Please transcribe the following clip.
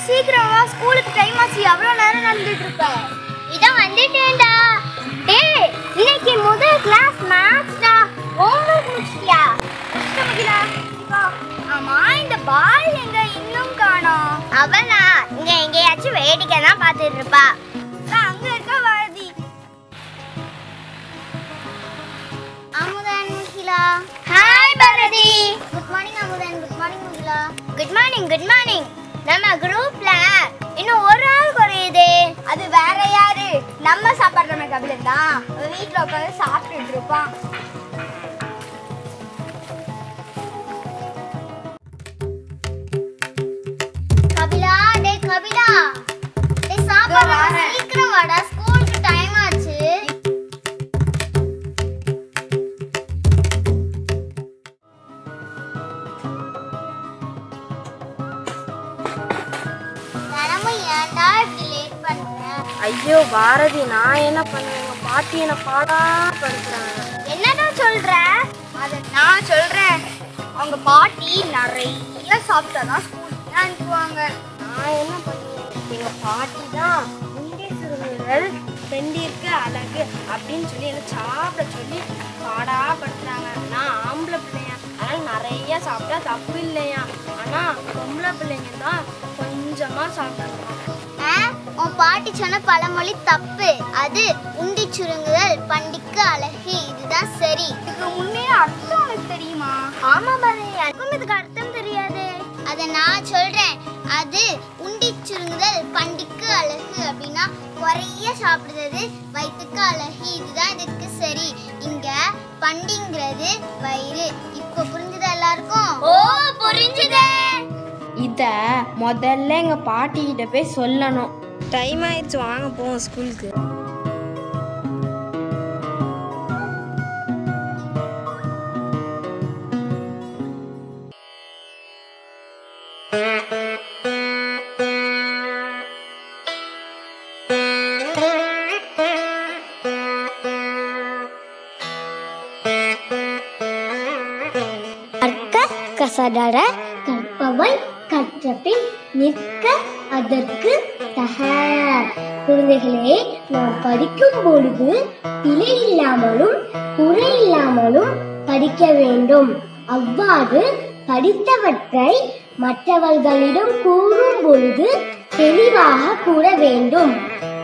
சீக்கிரம் வா, ஸ்கூலுக்கு டைம் ஆச்சு. எவ்வளவு நேரம் நடந்துட்டு இருக்க? இதான் வந்துட்டேன்டா. டேய், இன்னைக்கு முதல் கிளாஸ் மேத்ஸ்டா. ஹோம்வொர்க் முடிச்சிட்டியா? முடிச்சிட்டா. ஆமா, இந்த பால் எங்க இன்னும் காணோம்? அவனா இங்க எங்கேயாச்சும் வேடிக்கை தான் பார்த்துட்டு இருப்பா. அங்க இருக்கா வாரதி. Amudhan Mugila. Hi Bharathi. Good morning Amudhan. Good morning Mugila. Good morning. Good morning. நம்ம குரூப்ல இன்னும் ஒரு ஆள் குறையுதே. அது வேற யாரு? நம்ம சாப்பிடுற கபிலன் தான். வீட்டுல உட்காந்து சாப்பிட்டுட்டு இருப்பான். கபிலா, டே கபிலா, டே சாப்பிட சீக்கிரம் வாடா, ஸ்கூலுக்கு டைம் ஆச்சு. ஏன்டா இப்படி லேட் பண்ற? ஐயோ பாரதி, நான் என்ன பண்ணுவேன்? பாட்டி என்ன பாடா படுத்துறாங்க. என்னடா சொல்ற? அத நான் சொல்றேன். அவங்க பாட்டி நிறைய சாப்பிட்டாதான் ஸ்கூலுக்கு அனுப்புவாங்க. நான் என்ன பண்ணுவேன்? எங்க பாட்டி தான் உண்டி சுருங்குதல் பெண்டிற்கு அழகு அப்படின்னு சொல்லி என்ன சாப்பிட சொல்லி பாடா படுத்துறாங்க. நான் ஆம்பளை பிள்ளையா, அதனால நிறைய சாப்பிட்டா தப்பு இல்லையா. ஆனா பொம்பளை பிள்ளைங்க தான் கொஞ்சமா சாப்பிடணும். உன் பாட்டி சொன்ன பழமொழி தப்பு. அது உண்டி சுருங்குதல் பண்டிக்கு அழகு, இதுதான் சரி. இதுக்கு உண்மையில அர்த்தம் உனக்கு தெரியுமா? ஆமா பாரதி, எனக்கும் இதுக்கு அர்த்தம் தெரியாது. அத நான் சொல்றேன். அது உண்டி சுருங்குதல் பண்டிக்கு அழகு அப்படின்னா குறைய சாப்பிடுறது வயிற்றுக்கு அழகு, இதுதான் இதுக்கு சரி. இங்க பண்டிங்கிறது வயிறு. இப்போ புரிஞ்சுதா எல்லாருக்கும்? ஓ, புரிஞ்சுதே. இத முதல்ல எங்க பாட்டி கிட்ட போய் சொல்லணும். டைம் ஆயிடுச்சு, வாங்க போவோம் ஸ்கூலுக்கு. கசடற கற்பவன் கற்றபின் நிற்க அதற்கு தக. குழந்தைகளே, நாம் படிக்கும் பொழுது பிழை இல்லாமலும் குறை இல்லாமலும் படிக்க வேண்டும். அவ்வாறு படித்தவற்றை மற்றவர்களிடம் கூறும் பொழுது தெளிவாக கூற வேண்டும்.